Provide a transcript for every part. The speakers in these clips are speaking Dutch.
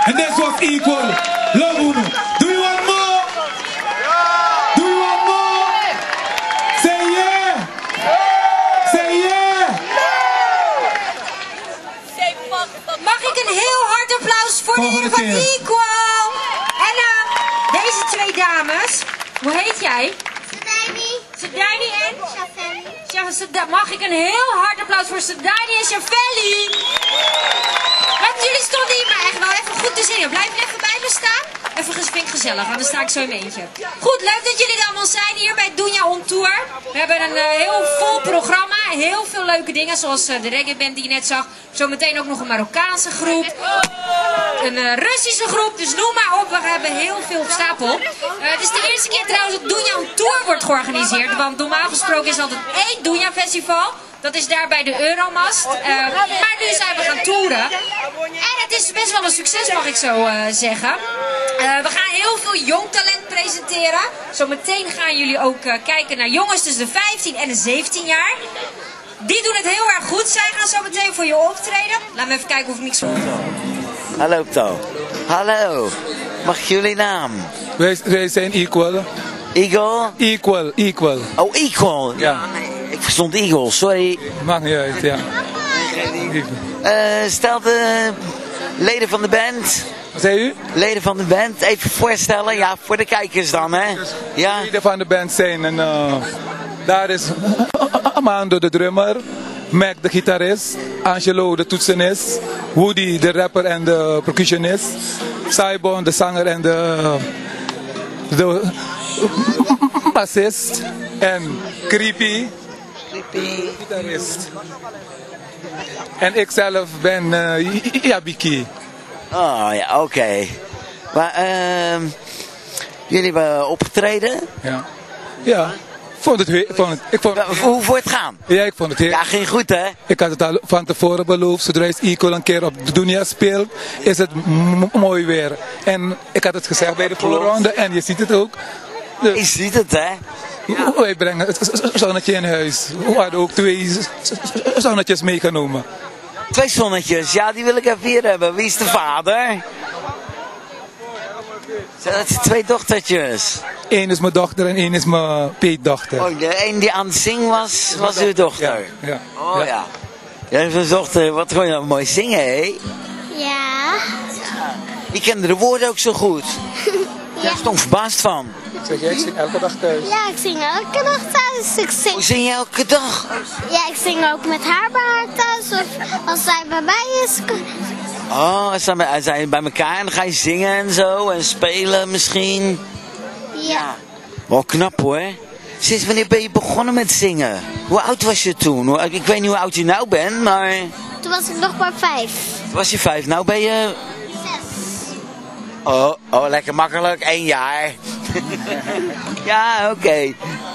And this was equal. Love Uno. Do you want more? Do you want more? Say yeah. Say yeah. Mag ik een heel hard applaus voor de heren van Equal? En deze twee dames. Hoe heet jij? Sedani en? Shafelli. Mag ik een heel hard applaus voor Sedani en Shafelli? Want jullie stonden hier maar echt wel even goed te zingen. Blijf even bij me staan. Even vind ik gezellig, want dan sta ik zo in mijn eentje. Goed, leuk dat jullie er allemaal zijn hier bij Dunja on Tour. We hebben een heel vol programma. Heel veel leuke dingen, zoals de reggae-band die je net zag. Zometeen ook nog een Marokkaanse groep. Een Russische groep, dus noem maar op. We hebben heel veel op stapel. Het is de eerste keer trouwens dat Dunja on Tour wordt georganiseerd. Want normaal gesproken is altijd één Dunja Festival. Dat is daar bij de Euromast. Maar nu zijn we gaan toeren. En het is best wel een succes, mag ik zo zeggen. We gaan heel veel jong talent presenteren. Zometeen gaan jullie ook kijken naar jongens tussen de 15 en de 17 jaar. Die doen het heel erg goed. Zij gaan zo meteen voor je optreden. Laat me even kijken of ik niks hoor. Hallo To. Hallo. Mag ik jullie naam? Wij zijn Equal. Eagle? Equal. Oh, Equal. Ja. Nee, ik verstond Eagle, sorry. Maakt niet uit, ja. Stel de leden van de band. Wat zei u? Leden van de band, even voorstellen. Ja, voor de kijkers dan, hè. Ja. Leden van de band zijn en daar is Amando de drummer, Mac de gitarist, Angelo de toetsenist, Woody de rapper en de percussionist, Saibon de zanger en de bassist en Creepy de gitarist. En ik zelf ben Yabiki. Oh ja, oké. Maar jullie hebben opgetreden? Ja. Ja. Hoe voor het gaan? Ja, ik vond het heel... Ja, ging goed hè? Ik had het al van tevoren beloofd, zodra je Equal een keer op de Dunja speelt, is het mooi weer. En ik had het gezegd bij de voorronde en je ziet het ook. Je ziet het hè? Ja. Wij brengen het zonnetje in huis. We hadden ook 2 zonnetjes meegenomen. 2 zonnetjes, ja die wil ik even hier hebben. Wie is de vader? Zijn dat 2 dochtertjes? 1 is mijn dochter en 1 is mijn peetdochter. Oh, de een die aan het zingen was uw dochter? Ja. Oh ja. Jij hebt een dochter, wat kon je nou mooi zingen hé? Ja. Die kende de woorden ook zo goed. Ja. Ik stond verbaasd van. Zeg jij, ik zing elke dag thuis? Ja, ik zing elke dag thuis. Hoe zing je elke dag? Ja, ik zing ook met haar bij haar thuis. Of als zij bij mij is. Oh, zijn je bij elkaar en dan ga je zingen en zo en spelen misschien? Ja. Wel knap hoor. Sinds wanneer ben je begonnen met zingen? Hoe oud was je toen? Ik weet niet hoe oud je nou bent, maar... Toen was ik nog maar 5. Toen was je 5, nou ben je... 6. Oh, lekker makkelijk, 1 jaar. Ja, oké.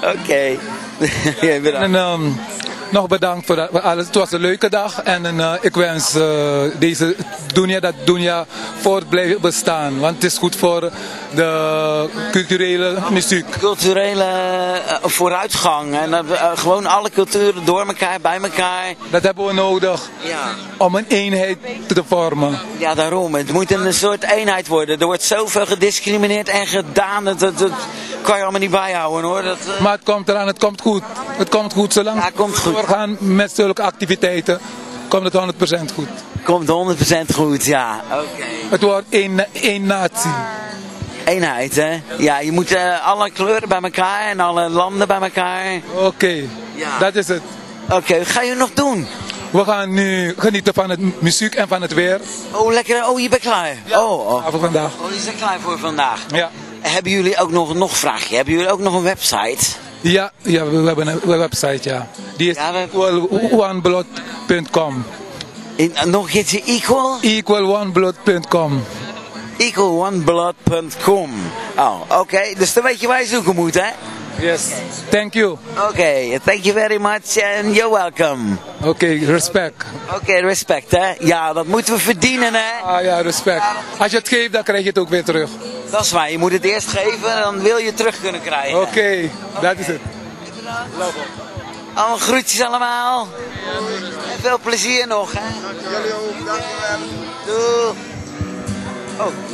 En nog bedankt voor alles. Het was een leuke dag en ik wens deze Dunja voort blijven bestaan. Want het is goed voor de culturele muziek. Culturele vooruitgang en gewoon alle culturen door elkaar, bij elkaar. Dat hebben we nodig om een eenheid te vormen. Ja, daarom. Het moet een soort eenheid worden. Er wordt zoveel gediscrimineerd en gedaan. Dat kan je allemaal niet bijhouden hoor. Maar het komt eraan, het komt goed. Het komt goed zolang we gaan met zulke activiteiten. Komt het 100% goed. Komt 100% goed, ja. Oké. Het wordt één natie. Eenheid, hè? Ja, je moet alle kleuren bij elkaar en alle landen bij elkaar. Oké, dat is het. Oké, wat ga je nog doen? We gaan nu genieten van het muziek en van het weer. Oh, lekker. Oh, je bent klaar? Ja, voor vandaag. Oh, je bent klaar voor vandaag? Ja. Hebben jullie ook nog een vraagje? Hebben jullie ook nog een website? Ja, we hebben een website, ja. Die is equaloneblood.com. Nog een keertje Equal? Equaloneblood.com. Equaloneblood.com. Oh, oké. Dus dan weet je waar je zoeken moet, hè? Yes. Thank you. Oké, thank you very much and you're welcome. Oké, respect. Oké, respect, hè? Ja, dat moeten we verdienen, hè? Ah ja, respect. Als je het geeft, dan krijg je het ook weer terug. Dat is waar. Je moet het eerst geven en dan wil je het terug kunnen krijgen. Oké, dat is het. Allemaal groetjes allemaal. En veel plezier nog, hè? Doei. Oh.